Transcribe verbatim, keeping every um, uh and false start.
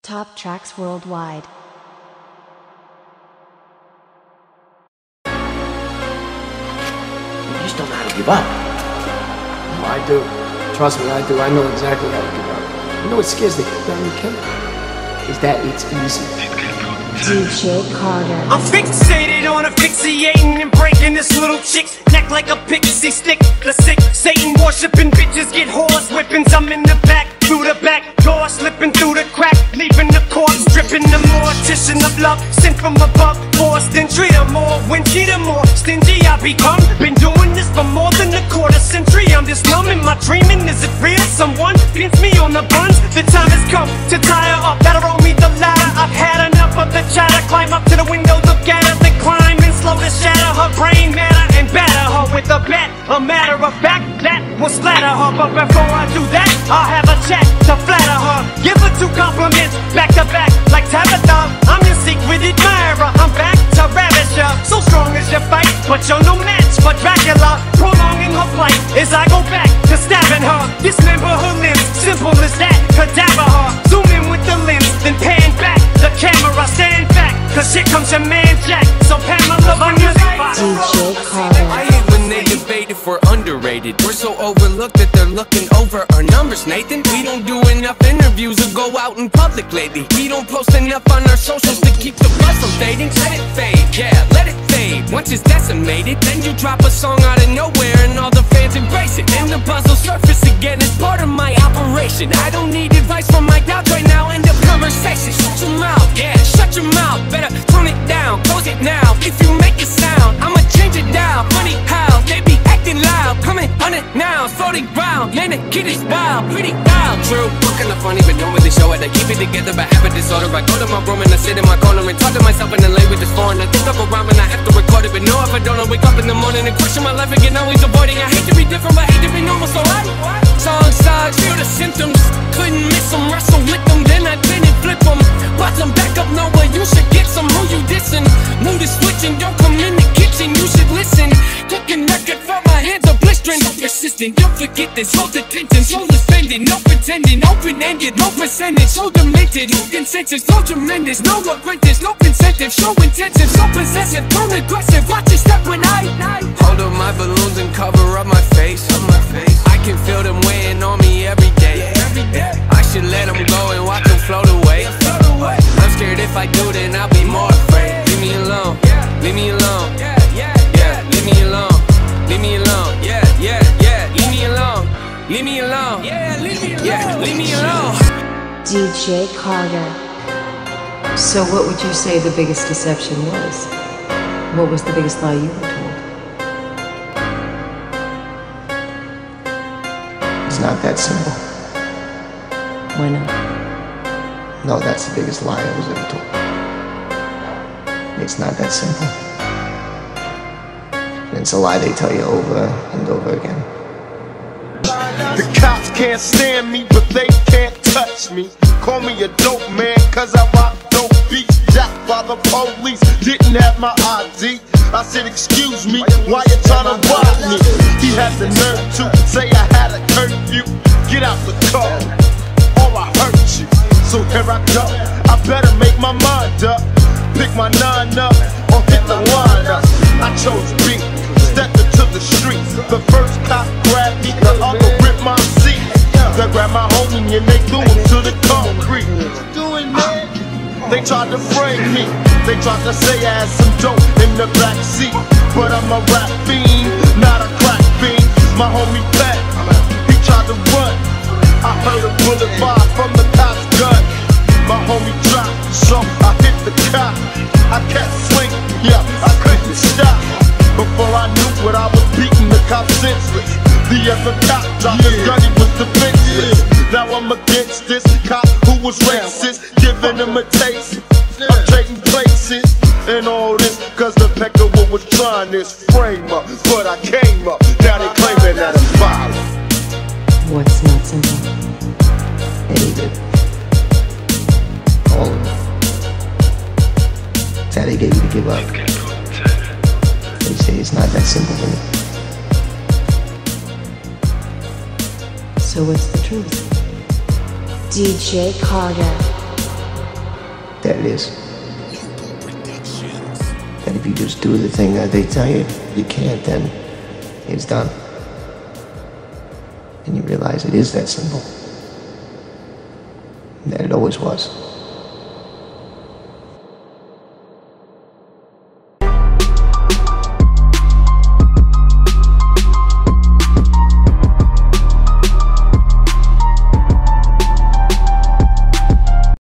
Top Tracks Worldwide. You just don't know how to give up. Oh, I do. Trust me, I do. I know exactly how to give up. You know what scares the heck out of me, Kim? Is that it's easy. D J Carter. I'm fixated on asphyxiating and breaking this little chick's neck like a pixie stick. The sick Satan worshipping bitches get horse whippings. I'm in the back, through the back door, slipping through the crack, leaving the corpse dripping. The mortician of love sent from above. Forced entry, the more winchy, the more stingy I become. Been doing this for more than a quarter century. I'm just numb in my dreaming. Is it real? Someone pins me on the buns. The time has come to tire up. Better roll me the ladder. I've had enough of the chatter. Climb up to the window, look at her, then climb and slow to shatter her brain matter and batter her with a bat. A matter of fact, that will splatter her. But before I do that, I'll have a chat to flatter her. Give her two compliments, back to back, like Tabitha. I'm your secret admirer, I'm back to ravish her. So strong as your fight, but you're no match for Dracula. Prolonging her flight as I go back to stabbing her. Dismember her limbs, simple as that, cadaver her. Zoom in with the lens, then pan back the camera, stand back, cause here comes your man Jack. So Pamela, on your D J Carter. I hate when they debate if we're underrated. We're so overlooked that they're looking over our numbers, Nathan. We don't do enough interviews or go out in public lately. We don't post enough on our socials to keep the buzz from fading. Let it fade, yeah, let it fade. Once it's decimated, then you drop a song out of nowhere and all the fans embrace it. And the buzz will surface again as part of my operation. I don't need advice from my doubts right now. End of conversation. Shut your mouth, yeah, shut your mouth. Better tone it down, close it now. If you make it sound, I'ma change it down. Funny how they be acting loud, coming on it now, floating round. Man, the kid is wild, pretty wild. True, looking funny, but don't really show it. I keep it together, but have a disorder. I go to my room and I sit in my corner and talk to myself and then lay with this phone. I think of a rhyme and I have to record it, but no, if I don't, I wake up in the morning and question my life again. Always avoiding. I hate to be different, but hate to be normal. So I song sides, feel the symptoms. Couldn't miss them, wrestle with them, then I didn't flip them. Watch them back up nowhere. You should get some. Who you dissing? Mood is switching. Don't come in the kitchen. You should listen. Cooking record for my hands are blistering. So persistent. Don't forget this. Hold attention. Soul is spending. No pretending. Open-ended. No percentage. So demented. No consensus. So tremendous. No apprentice. No incentive. So intensive. So possessive. Tone aggressive. Watch your step when I hold up my balloons and cover up my face. Up my face. I can feel them weighing on me every day. Yeah, every day. I should let them go and watch them float away. Float away. I'm scared if I do, then I'll be more afraid. Leave me alone. Yeah. Leave me alone. Yeah, yeah, yeah. Leave me alone. Leave me alone. Yeah, yeah, yeah. Leave me alone. Leave me alone. Yeah, leave me alone. Yeah, leave me alone. D J Carter. So what would you say the biggest deception was? What was the biggest lie you were told? It's not that simple. Why not? No, that's the biggest lie I was ever told. It's not that simple. And it's a lie they tell you over and over again. The cops can't stand me, but they can't touch me. Call me a dope man, cause I rock dope beats. Jacked by the police, didn't have my I D. I said, excuse me, why you tryna rob me? He had the nerve to say I had a curfew. Get out the car, or I hurt you. So here I go, I better make my mind up. Pick my nine up, or hit the line up. I chose B, stepped into the street. The first cop grabbed me, the other ripped my seat. They grabbed my homie and they threw him to the concrete. They tried to frame me, they tried to say I had some dope in the back seat. But I'm a rap fiend, not a crack fiend. My homie Pat, he tried to run. I heard a bullet fire from the cop's gun. My homie dropped, so I hit the cop. I kept swinging, yeah, I couldn't stop. Before I knew what I was beating the cop senseless. The other cop dropped his gun, he was defenseless. Now I'm against this cop who was racist, giving him a taste of trading places. And all this, cause the pecker was trying this frame up. But I came up, now they claiming that I'm violent. What's not simple? Any of it. All of it. It's how they get you to give up. They say it's not that simple for me. So what's the truth? D J Carter. is. That if you just do the thing that they tell you you can't, then it's done. And you realize it is that simple. That it always was.